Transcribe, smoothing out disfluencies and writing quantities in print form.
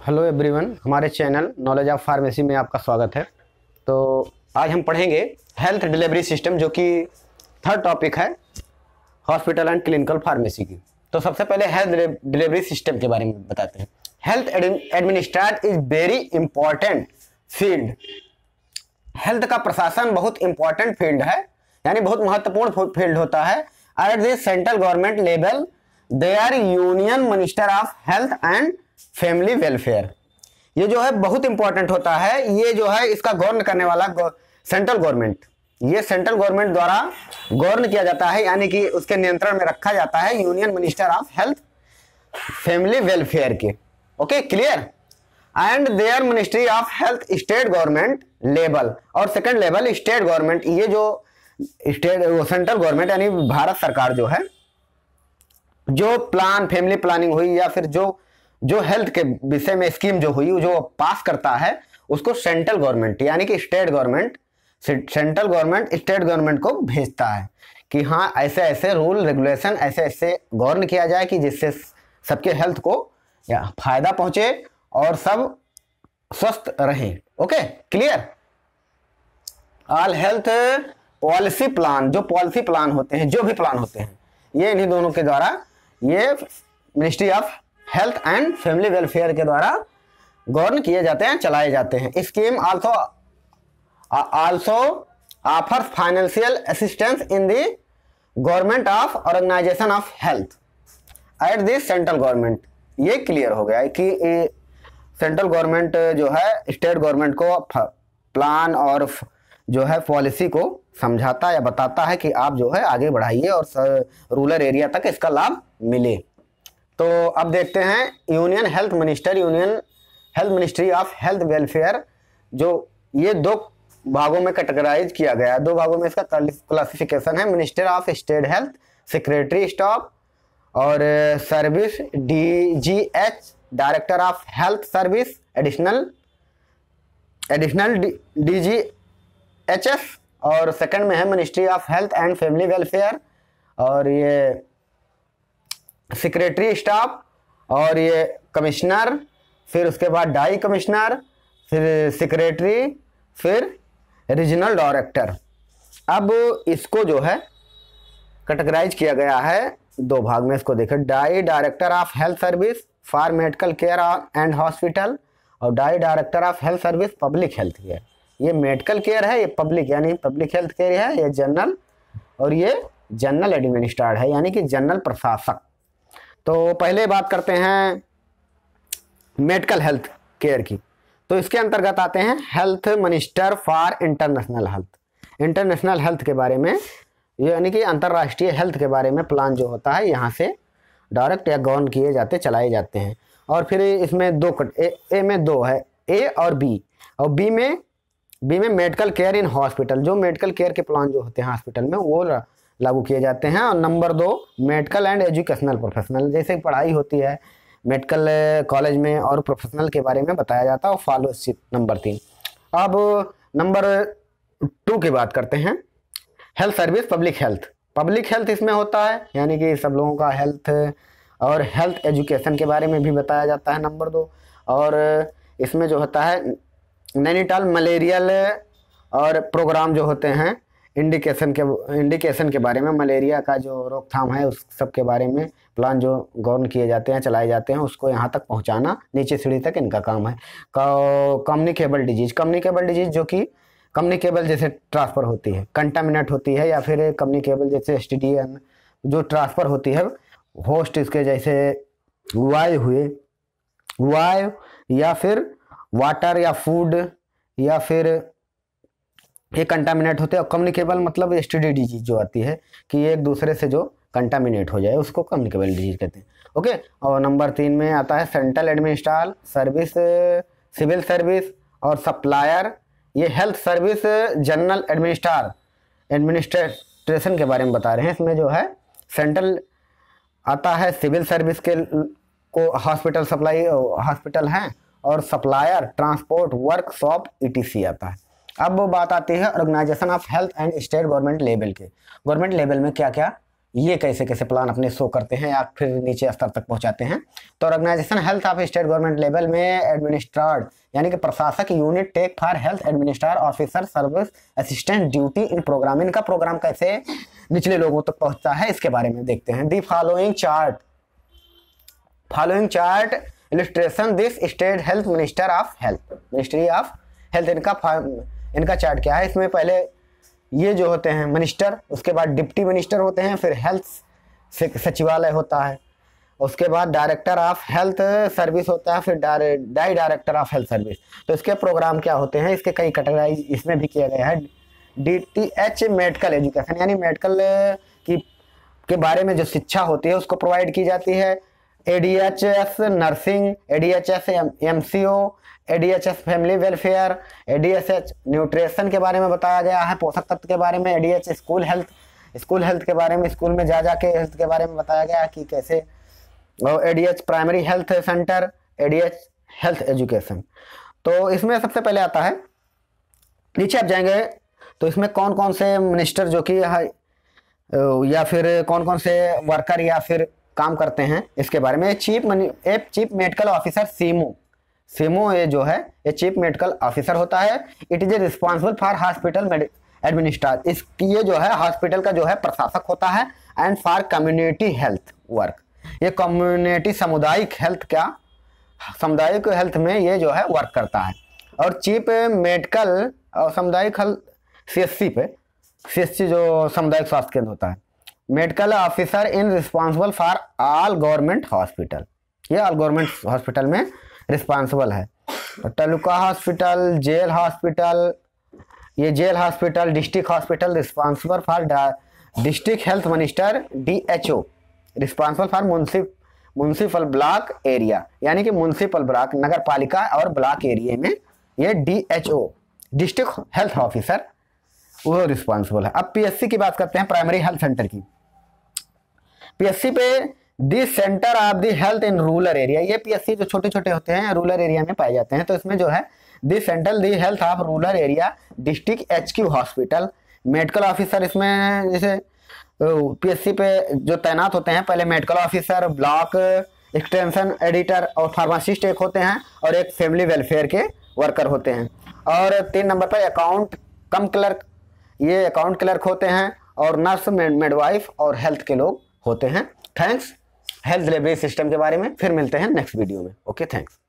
Hello everyone, हमारे channel knowledge of pharmacy में आपका स्वागत है। तो आज हम पढ़ेंगे हेल्थ डिलीवरी सिस्टम, जो कि थर्ड टॉपिक है हॉस्पिटल एंड क्लिनिकल फार्मेसी की। तो सबसे पहले हेल्थ डिलीवरी सिस्टम के बारे में बताते हैं। Health administrate is very important field. Health का प्रशासन बहुत इंपॉर्टेंट फील्ड है, यानी बहुत महत्वपूर्ण फील्ड होता है। At the central government level there union minister of health and family welfare. ये जो है बहुत इंपॉर्टेंट होता है। ये जो है इसका गवर्न करने वाला सेंट्रल गवर्नमेंट, ये सेंट्रल गवर्नमेंट द्वारा गवर्न किया जाता है, यानी कि उसके नियंत्रण में रखा जाता है union minister of health family welfare के। Okay, clear. And there ministry of health state government level, और सेकंड लेवल स्टेट गवर्नमेंट। ये जो स्टेट सेंट्रल गवर्नमेंट यानी भारत सरकार जो है, जो प्लान फैमिली प्लानिंग हुई या फिर जो हेल्थ के विषय में स्कीम जो हुई जो पास करता है, उसको सेंट्रल गवर्नमेंट यानी कि state government central government state government को भेजता है कि हाँ ऐसे ऐसे रूल रेगुलेशन ऐसे ऐसे गवर्न किया जाए कि जिससे सबके हेल्थ को या फायदा पहुंचे और सब स्वस्थ रहें। Okay, clear. All health policy plan, जो पॉलिसी प्लान होते हैं, जो भी प्लान होते हैं, ये इन्हीं दोनों के द्वारा, ये ministry of health and family welfare के द्वारा गवर्न किए जाते हैं, चलाए जाते हैं। Scheme also offers financial assistance in the government of organisation of health at the central government. ये क्लियर हो गया है कि सेंट्रल गवर्नमेंट जो है स्टेट गवर्नमेंट को प्लान और जो है पॉलिसी को समझाता या बताता है कि आप जो है आगे बढ़ाइए और रूरल एरिया तक इसका लाभ मिले। तो अब देखते हैं union health ministry of health welfare, जो ये दो भागों में कैटेगराइज किया गया है। दो भागों में इसका क्लासिफिकेशन है। Minister of state health, secretary staff और service, DGH director of health service, additional DGHS, और सेकंड में है ministry of health and family welfare, और ये सेक्रेटरी स्टाफ, और ये कमिश्नर, फिर उसके बाद डाई कमिश्नर, फिर सेक्रेटरी, फिर रीजनल डायरेक्टर। अब इसको जो है कैटेगराइज किया गया है दो भाग में। इसको देखें, डाई director of health service for medical care and hospital, और डाई director of health service public health care. ये मेडिकल केयर है, ये पब्लिक यानी पब्लिक हेल्थ केयर है, ये जनरल, और ये जनरल एडमिनिस्ट्रेट है यानी कि जनरल प्रशासक। तो पहले बात करते हैं मेडिकल हेल्थ केयर की। तो इसके अंतर्गत आते हैं health minister for international health. International health के बारे में, यानी कि अंतर्राष्ट्रीय हेल्थ के बारे में प्लान जो होता है यहाँ से डायरेक्ट या गवर्न किए जाते चलाए जाते हैं। और फिर इसमें दो ए में दो है, ए और बी। और बी में मेडिकल केयर इन हॉस्पिटल, जो मेडिकल केयर के प्लान जो होते हैं हॉस्पिटल में वो लागू किए जाते हैं। और number 2 medical and educational professional, जैसे पढ़ाई होती है मेडिकल कॉलेज में और प्रोफेशनल के बारे में बताया जाता है, और फॉलोशिप नंबर 3। अब नंबर 2 की बात करते हैं, health service public health. Public health इसमें होता है, यानी कि सब लोगों का हेल्थ और हेल्थ एजुकेशन के बारे में भी बताया जाता है, नंबर 2। और इसमें जो होता है नैनीताल मलेरियल और प्रोग्राम जो होते हैं, इंडिकेशन के बारे में, मलेरिया का जो रोकथाम है उस सब के बारे में प्लान जो गवर्न किए जाते हैं चलाए जाते हैं, उसको यहाँ तक पहुँचाना, नीचे सीढ़ी तक इनका काम है। कम्युनिकेबल डिजीज जो कि कम्युनिकेबल जैसे ट्रांसफ़र होती है, कंटामिनेट होती है, या फिर कम्युनिकेबल जैसे STD जो ट्रांसफ़र होती है होस्ट इसके, जैसे वायु या फिर वाटर या फूड, या फिर ये कंटामिनेट होते हैं। और कम्युनिकेबल मतलब STD डिजीज जो आती है कि एक दूसरे से जो कंटामिनेट हो जाए उसको कम्युनिकेबल डिजीज कहते हैं। ओके, और नंबर 3 में आता है central administration service, civil service और सप्लायर। ये हेल्थ सर्विस जनरल एडमिनिस्ट्रेशन के बारे में बता रहे हैं। इसमें जो है सेंट्रल आता है, सिविल सर्विस के को हॉस्पिटल सप्लाई हॉस्पिटल हैं, और सप्लायर ट्रांसपोर्ट वर्कशॉप ETC आता है। अब वो बात आती है organisation of health and state government level के। गवर्नमेंट लेवल में क्या क्या ये कैसे कैसे प्लान अपने शो करते हैं या फिर नीचे स्तर तक पहुंचाते हैं। तो organisation health of state government level में एडमिनिस्ट्रेड यानी कि प्रशासक unit take for health administrator officer service assistant duty in programme. इनका प्रोग्राम कैसे निचले लोगों तक पहुंचता है इसके बारे में देखते हैं। The following chart illustration this state health minister of health ministry of health. इनका चार्ट क्या है, इसमें पहले ये जो होते हैं मिनिस्टर, उसके बाद डिप्टी मिनिस्टर होते हैं, फिर हेल्थ सचिवालय होता है, उसके बाद डायरेक्टर ऑफ हेल्थ सर्विस होता है, फिर डायरेक्टर ऑफ हेल्थ सर्विस। तो इसके प्रोग्राम क्या होते हैं, इसके कई कैटेगराइज इसमें भी किया गया है। DTH मेडिकल एजुकेशन यानी मेडिकल के बारे में जो शिक्षा होती है उसको प्रोवाइड की जाती है। ADHS nursing, ADHS MCO, ADHS family welfare, ADHS nutrition के बारे में बताया गया है, पोषक तत्व के बारे में। ADHS स्कूल हेल्थ के बारे में, स्कूल में जा के हेल्थ के बारे में बताया गया कि कैसे। और ADH primary health centre, ADH health education. तो इसमें सबसे पहले आता है, नीचे आप जाएंगे तो इसमें कौन कौन से मिनिस्टर जो कि या फिर कौन कौन से वर्कर या फिर काम करते हैं इसके बारे में। चीफ मेडिकल ऑफिसर सीमो ये जो है ये चीफ मेडिकल ऑफिसर होता है। It is responsible for hospital administrate, ये जो है हॉस्पिटल का जो है प्रशासक होता है। And for community health work, ये कम्युनिटी सामुदायिक हेल्थ में ये जो है वर्क करता है। और चीफ मेडिकल और सामुदायिक हेल्थ CHC जो सामुदायिक स्वास्थ्य केंद्र होता है। Medical officer in responsible for all government hospital, ये ऑल गवर्नमेंट हॉस्पिटल में रिस्पॉन्सिबल है। तालुका हॉस्पिटल, जेल हॉस्पिटल, ये jail hospital, district hospital responsible for district health minister. DHO responsible for municipal block area यानी कि म्युनिसिपल ब्लॉक नगर पालिका और block area में ये DHO डिस्ट्रिक्ट हेल्थ ऑफिसर वो रिस्पॉन्सिबल है। अब PSC की बात करते हैं, प्राइमरी हेल्थ सेंटर की। PSC पे the centre of the health in rural area, ये PSC जो छोटे छोटे होते हैं रूरल एरिया में पाए जाते हैं। तो इसमें जो है the central the health of rural area district HQ hospital. Medical officer इसमें जैसे PSC पे जो तैनात होते हैं, पहले medical officer, block extension editor और फार्मासिस्ट एक होते हैं, और एक फैमिली वेलफेयर के वर्कर होते हैं। और 3 नंबर पर अकाउंट कम क्लर्क, ये अकाउंट क्लर्क होते हैं, और नर्स, मिडवाइफ और हेल्थ के लोग होते हैं। थैंक्स हेल्थ डिलीवरी सिस्टम के बारे में फिर मिलते हैं नेक्स्ट वीडियो में। Okay, thanks.